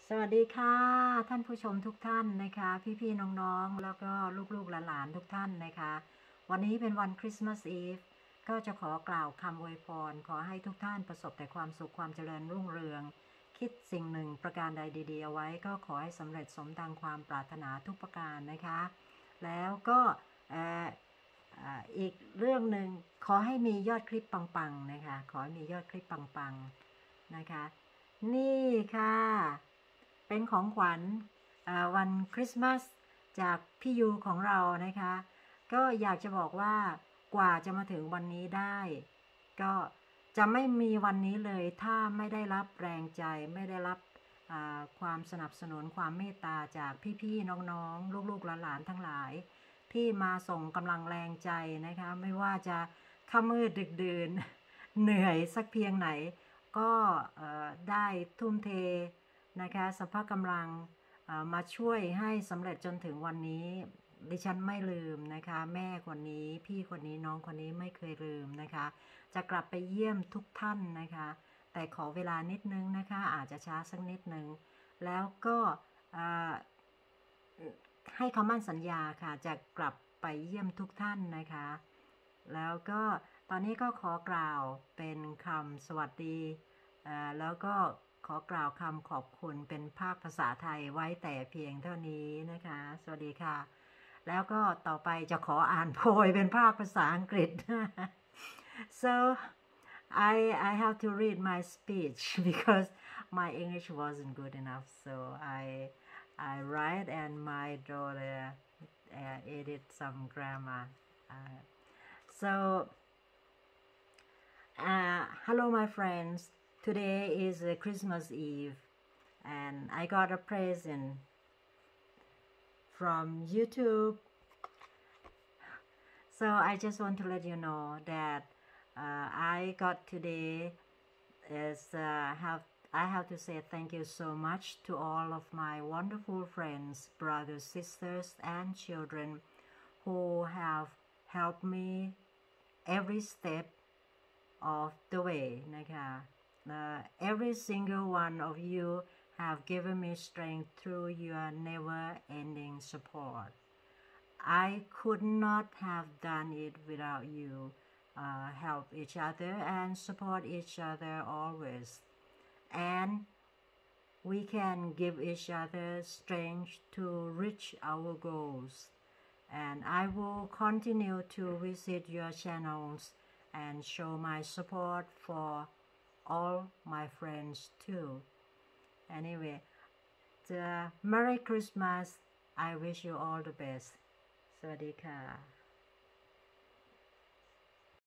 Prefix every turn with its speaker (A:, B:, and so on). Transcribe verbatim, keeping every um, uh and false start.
A: สวัสดีค่ะท่านผู้ชมทุกท่านนะคะพี่ๆน้องๆแล้วก็ลูกๆหลานๆทุกท่านนะคะวันนี้เป็นวันคริสต์มาสอีฟก็จะขอกล่าวคำอวยพรขอให้ทุกท่านประสบแต่ความสุขความเจริญรุ่งเรืองคิดสิ่งหนึ่งประการใดดีๆเอาไว้ก็ขอให้สำเร็จสมดังความปรารถนาทุกประการนะคะแล้วก็อีกเรื่องหนึ่งขอให้มียอดคลิปปังๆนะคะขอให้มียอดคลิปปังๆนะคะนี่ค่ะเป็นของขวัญวันคริสต์มาสจากพี่ยูของเรานะคะก็อยากจะบอกว่ากว่าจะมาถึงวันนี้ได้ก็จะไม่มีวันนี้เลยถ้าไม่ได้รับแรงใจไม่ได้รับความสนับสนุนความเมตตาจากพี่ๆน้องๆลูกๆหลานๆทั้งหลายที่มาส่งกำลังแรงใจนะคะไม่ว่าจะค่ำมืดดึกดื่นเหนื่อยสักเพียงไหนก็ได้ทุ่มเทนะคะสภาพกำลังมาช่วยให้สำเร็จจนถึงวันนี้ดิฉันไม่ลืมนะคะแม่คนนี้พี่คนนี้น้องคนนี้ไม่เคยลืมนะคะจะกลับไปเยี่ยมทุกท่านนะคะแต่ขอเวลานิดนึงนะคะอาจจะช้าสักนิดนึงแล้วก็ให้คำมั่นสัญญาค่ะจะกลับไปเยี่ยมทุกท่านนะคะแล้วก็ตอนนี้ก็ขอกล่าวเป็นคำสวัสดีแล้วก็ขอกล่าวคำขอบคุณเป็นภาคภาษาไทยไว้แต่เพียงเท่านี้นะคะสวัสดีค่ะแล้วก็ต่อไปจะขออ่านโพยเป็นภาคภาษาอังกฤษ so I I have to read my speech because my English wasn't good enough so I I write and my daughter uh, edit some grammar uh, so uh, hello my friends today is uh, Christmas Eve and I got a present from YouTube so I just want to let you know that uh, I got today is uh, have I have to say thank you so much to all of my wonderful friends, brothers, sisters, and children who have helped me every step of the way. Uh, every single one of you have given me strength through your never-ending support. I could not have done it without you. Uh, help each other and support each other always. And we can give each other strength to reach our goals. And I will continue to visit your channels and show my support for all my friends too. Anyway, the Merry Christmas. I wish you all the best. สวัสดีค่ะ